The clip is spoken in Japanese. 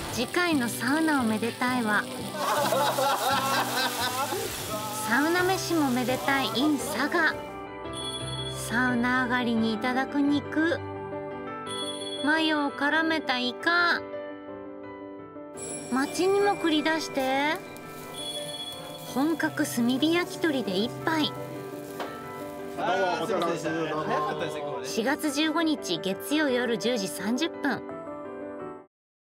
次回のサウナをめでたいはサウナ飯もめでたい in 佐賀。サウナ上がりにいただく肉、マヨを絡めたイカ、町にも繰り出して本格炭火焼き鳥で一杯。4月15日月曜夜10時30分